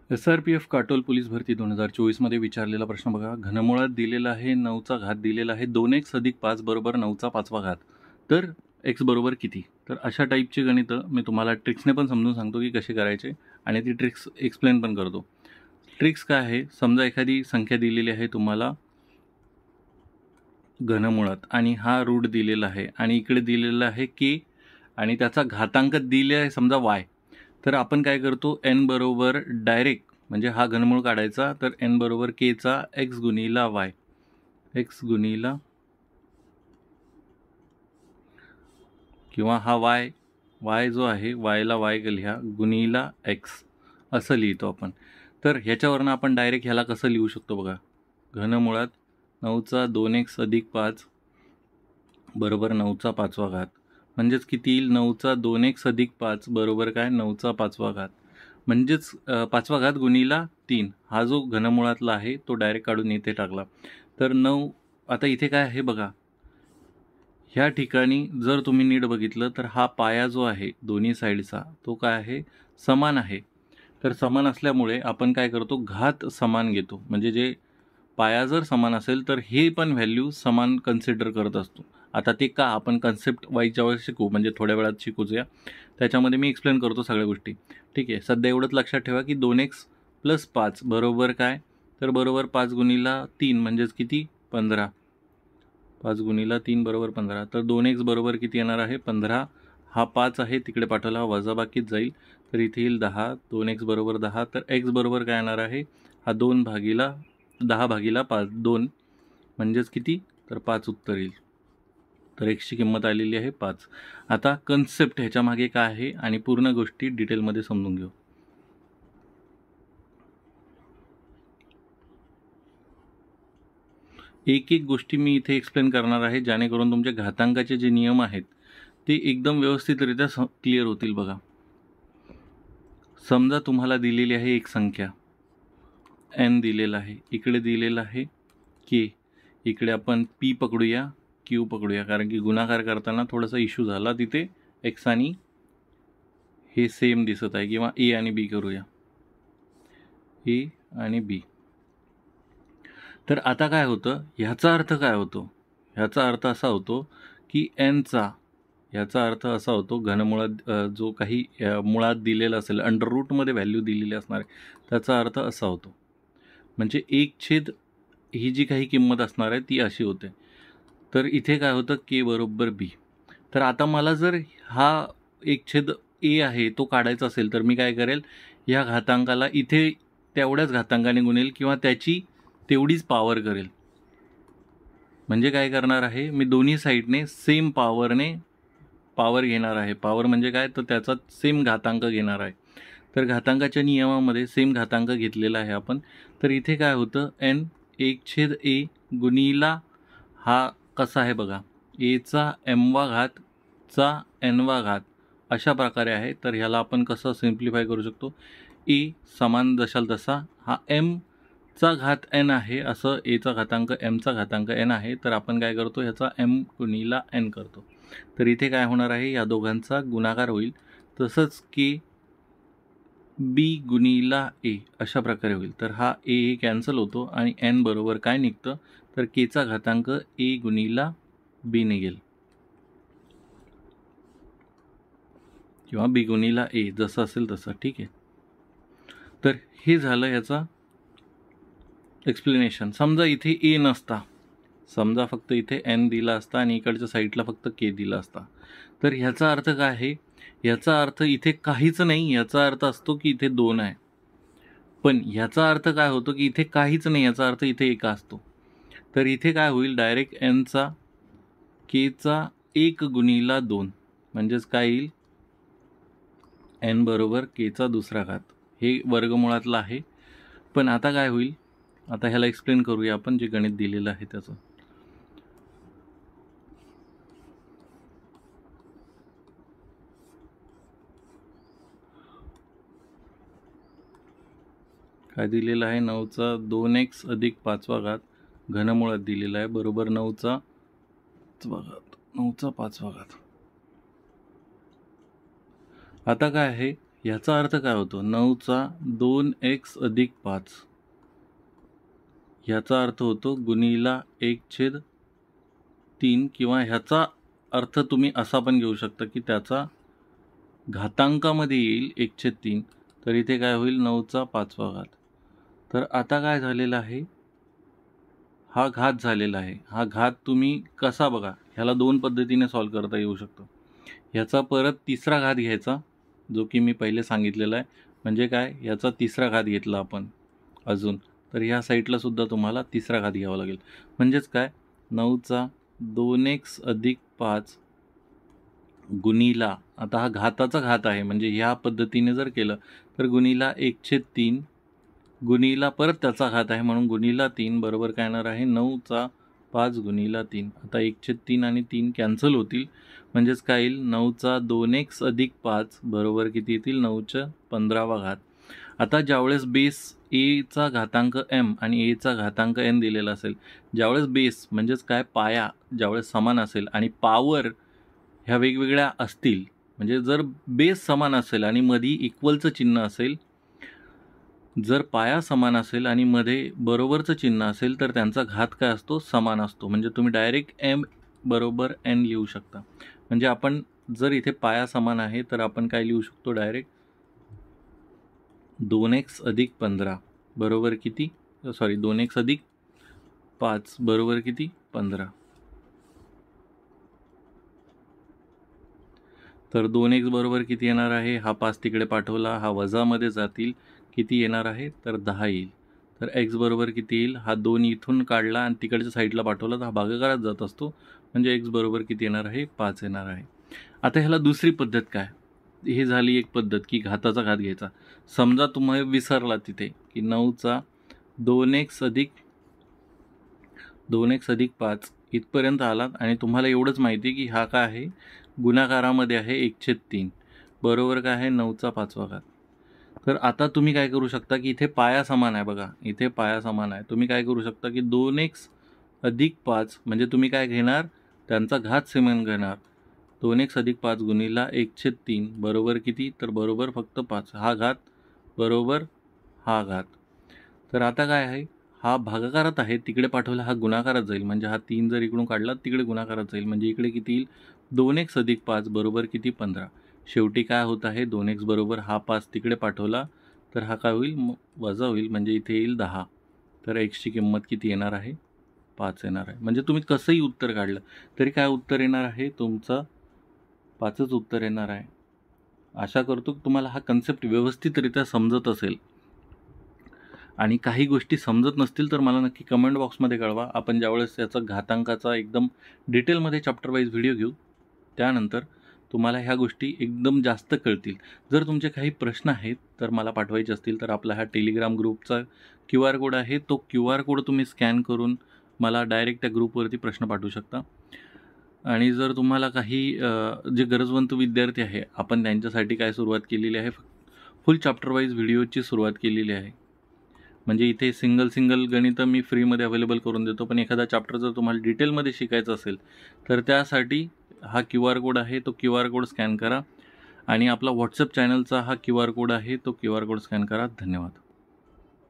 SRPF Katol police भरती 2024 मध्ये विचारलेला प्रश्न बघा. घनमुळात दिलेला आहे 9चा घात दिलेला आहे 2x अधिक 5 बरोबर 9चा 5वा घात. तर x बरोबर किती? तर अशा टाईपची गणितं मी तुम्हाला ट्रिक्सने पण समजून सांगतो की कसे करायचे आणि ती ट्रिक्स एक्सप्लेन पण करतो. ट्रिक्स काय आहे? समजा एखादी संख्या दिलेली आहे तुम्हाला घनमुळात आणि हा रूट दिलेला आहे आणि इकडे दिलेला आहे k आणि त्याचा घातांक दिले आहे समजा y. तर आपण काय करतो n बरोबर डायरेक्ट म्हणजे हा घनमूळ काढायचा. तर n बरोबर k चा x गुणिला y, x गुणिला किंवा हा y जो आहे y ला y लिहा गुणिला x असं लिहितो आपण. तर ह्याच्यावरनं आपण डायरेक्ट ह्याला कसं लिहू शकतो बघा. घनमुळात 9चा 2x अधिक 5 बरोबर 9चा 5वा घात म्हणजेच किती येईल 9चा 2x अधिक 5 बरोबर काय 9चा 5वा घात म्हणजेच 5वा घात गुणिला 3. हा जो घनमुळातला आहे तो डायरेक्ट काढून इथे टाकला. तर 9 आता इथे काय आहे बघा. ह्या ठिकाणी जर तुम्ही नीट बघितलं तर हा पाया जो आहे दोन्ही साईडचा तो काय आहे समान आहे. तर समान असल्यामुळे आपण काय करतो घात समान घेतो. म्हणजे जे पाया जर समान असेल तर हे पण व्हॅल्यू समान कन्सिडर करत असतो. आता ते का आपण कन्सेप्ट वाईजच्या वेळेस शिकू म्हणजे थोड्या वेळात शिकूया. त्याच्यामध्ये मी एक्सप्लेन करतो सगळ्या गोष्टी. ठीक आहे. सध्या एवढंच लक्षात ठेवा की 2x + 5 बरोबर काय तर बरोबर 5 गुणिला 3 म्हणजेच किती 15. 5 गुणिला 3 बरोबर 15. तर 2x बरोबर किती येणार आहे 15. हा 5 आहे तिकडे पाठवला वजाबाकीत जाईल तर इथे येईल 10. 2x बरोबर 10. तर x बरोबर काय येणार आहे हा 10 भागिला 5 2 म्हणजेच किती तर 5 उत्तर येईल. तर एक्सची किंमत आलेली आहे 5. आता कन्सेप्ट ह्याच्या मागे काय आहे आणि पूर्ण गोष्टी डिटेलमध्ये समजून घेऊ. एक एक गोष्टी मी इथे एक्सप्लेन करणार आहे जेणेकरून तुमचे घातांकाचे जे नियम आहेत ते एकदम व्यवस्थितरित्या क्लिअर होतील. बघा समजा तुम्हाला दिलेली आहे एक संख्या n दिलेला आहे, इकडे दिलेला आहे k, इकडे आपण p पकडूया q पकडूया कारण की गुणाकार करताना थोडासा इश्यू झाला तिथे x आणि हे सेम दिसत आहे किंवा a आणि b करूया a आणि b. तर आता काय होतं ह्याचा अर्थ काय होतो ह्याचा अर्थ असा होतो की nचा याचा अर्थ असा होतो घनमुळात जो काही मुळात दिलेला असेल अंडर रूटमध्ये व्हॅल्यू दिलेली असणार त्याचा अर्थ असा होतो म्हणजे 1/, ही जी काही किंमत असणार आहे ती अशी होते. तर इथे काय होतं k बरोबर b. तर आता मला जर हा 1/a आहे तो काढायचा असेल तर मी काय करेल ह्या घातांकाला इथे तेवढ्याच घातांकाने गुणेल किंवा त्याची तेवढीच पॉवर करेल. म्हणजे काय करणार आहे मी दोन्ही साईडने सेम पॉवर घेणार आहे. पॉवर म्हणजे काय तर त्याचा सेम घातांक घेणार आहे. तर घातांकाच्या नियमामध्ये सेम घातांक घेतलेला आहे आपण. तर इथे काय होतं n 1/a गुणिला हा कसा आहे बघा aचा mवा घात चा nवा घात अशा प्रकारे आहे. तर ह्याला आपण कसं सिम्प्लिफाय करू शकतो a समान जशाल तसा हा m चा घात n आहे असं a चा घातांक m चा घातांक n आहे. तर आपण काय करतो ह्याचा m गुणिला n करतो. तर इथे काय होणार आहे या दोघांचा गुणाकार होईल. तसंच की b गुणिला a अशा प्रकारे होईल. तर हा a कॅन्सल होतो आणि n बरोबर काय निघतं तर k चा घातांक a गुणिला b निघेल किंवा b गुणिला a जसं असेल तसं. ठीक आहे. तर हे झालं याचा एक्सप्लेनेशन. समजा इथे a नसता समजा फक्त इथे n दिला असता आणि इकडच्या साईडला फक्त k दिला असता तर ह्याचा अर्थ काय आहे याचा अर्थ इथे काहीच नाही याचा अर्थ असतो की इथे 2 आहे. पण ह्याचा अर्थ काय होतो की इथे काहीच नाही याचा अर्थ इथे 1 असतो. तर इथे काय होईल डायरेक्ट n चा k चा 1 गुणिला 2 म्हणजेच काय येईल n बरोबर k चा दुसरा घात. हे वर्गमुळातलं आहे. पण आता काय होईल आता ह्याला एक्सप्लेन करूया आपण जे गणित दिलेलं आहे त्याचं. काय दिलेलं आहे 9चा 2x अधिक 5वा घात घनमुळात दिलेला आहे बरोबर 9चा 5वा घात. आता काय आहे ह्याचा अर्थ काय होतो? 9चा 2x अधिक 5. ह्याचा अर्थ होतो गुणिला 1/3 किंवा ह्याचा अर्थ तुम्ही असा पण घेऊ शकता की त्याचा घातांकामध्ये येईल 1/3. तर इथे काय होईल? 9चा 5वा घात. तर आता काय झालेलं आहे? हा घात झालेला आहे. हा घात तुम्ही कसा बघा, ह्याला 2 पद्धतीने सॉल्व्ह करता येऊ शकतो. ह्याचा परत तिसरा घात घ्यायचा, जो की मी पहिले सांगितलेला आहे. म्हणजे काय? ह्याचा तिसरा घात घेतला आपण अजून, तर ह्या साईडला सुद्धा तुम्हाला तिसरा घात घ्यावा लागेल. म्हणजेच काय? 9चा 2x अधिक 5 गुणिला, आता हा घाताचा घात आहे म्हणजे ह्या पद्धतीने जर केलं तर गुणिला 1/3 गुणिला परत त्याचा घात आहे म्हणून गुणिला 3 बरोबर काय येणार आहे? 9चा 5 गुणिला 3. आता 1/3 आणि 3 कॅन्सल होतील. म्हणजेच काय येईल? 9चा 2x अधिक 5 बरोबर किती येतील? 9च्या 15वा घात. आता ज्यावेळेस बेस एचा घातांक m आणि एचा घातांक n दिलेला असेल, ज्यावेळेस बेस म्हणजेच काय पाया ज्यावेळेस समान असेल आणि पॉवर ह्या वेगवेगळ्या असतील, म्हणजे जर बेस समान असेल आणि मध्ये इक्वलचं चिन्ह असेल, जर पाया समान असेल आणि मध्ये बरोबरचं चिन्ह असेल तर त्यांचा घात काय असतो? समान असतो. म्हणजे तुम्ही डायरेक्ट m बरोबर n लिहू शकता. म्हणजे आपण जर इथे पाया समान आहे तर आपण काय लिहू शकतो? डायरेक्ट 2x अधिक 15 बरोबर किती? 2x अधिक 5 बरोबर किती? 15. तर 2x बरोबर किती येणार आहे? हा 5 तिकडे पाठवला, हा वजामध्ये जातील, किती येणार आहे? तर 10 येईल. तर x बरोबर किती येईल? हा 2 इथून काढला आणि तिकडच्या साईडला पाठवला तर हा भागाकारात जात असतो. म्हणजे x बरोबर किती येणार आहे? 5 येणार आहे. आता ह्याला दुसरी पद्धत काय? ही झाली एक पद्धत की घाताचा घात घ्यायचा. समजा तुम्ही विसरला तिथे की 9चा 2x अधिक 5 इथपर्यंत आलात आणि तुम्हाला एवढंच माहिती की हा काय आहे? गुणाकारामध्ये आहे 1/3 बरोबर काय आहे? 9चा 5वा घात. तर आता तुम्ही काय करू शकता की इथे पाया समान आहे बघा, इथे पाया समान आहे. तुम्ही काय करू शकता की 2x अधिक 5 म्हणजे तुम्ही काय घेणार? त्यांचा घात समान घेणार. 2x अधिक 5 गुणिला 1/3 बरोबर किती? तर बरोबर फक्त 5. हा घात बरोबर हा घात. तर आता काय आहे? हा भागाकारात आहे, तिकडे पाठवला हा गुणाकारात जाईल. म्हणजे हा 3 जर इकडून काढला तिकडे गुणाकारात जाईल. म्हणजे इकडे किती येईल? 2x अधिक 5 बरोबर किती? 15. शेवटी काय होत आहे? 2x बरोबर हा 5 तिकडे पाठवला तर हा काय होईल? वजा होईल. म्हणजे इथे येईल 10. तर xची किंमत किती येणार आहे? 5 येणार आहे. म्हणजे तुम्ही कसंही उत्तर काढलं तरी काय उत्तर येणार आहे? तुमचं 5च उत्तर येणार आहे. आशा करतो की तुम्हाला हा कन्सेप्ट व्यवस्थितरित्या समजत असेल. आणि काही गोष्टी समजत नसतील तर मला नक्की कमेंट बॉक्समध्ये कळवा. आपण ज्यावेळेस याचा घातांकाचा एकदम डिटेलमध्ये चॅप्टर वाईज व्हिडिओ घेऊ त्यानंतर तुम्हाला ह्या गोष्टी एकदम जास्त कळतील. जर तुमचे काही प्रश्न आहेत तर मला पाठवायचे असतील तर आपला हा टेलिग्राम ग्रुपचा QR कोड आहे, तो QR कोड तुम्ही स्कॅन करून मला डायरेक्ट त्या ग्रुपवरती प्रश्न पाठवू शकता. आणि जर तुम्हाला काही जे गरजवंत विद्यार्थी आहे आपण त्यांच्यासाठी काय सुरुवात केलेली आहे? फुल चॅप्टर वाईज व्हिडिओची सुरुवात केलेली आहे. म्हणजे इथे सिंगल गणितं मी फ्रीमध्ये अवेलेबल करून देतो. पण एखादा चॅप्टर जर तुम्हाला डिटेलमध्ये शिकायचं असेल तर त्यासाठी हा QR कोड आहे, तो QR कोड स्कॅन करा आणि आपला व्हॉट्सअप चॅनलचा हा QR कोड आहे, तो QR कोड स्कॅन करा. धन्यवाद.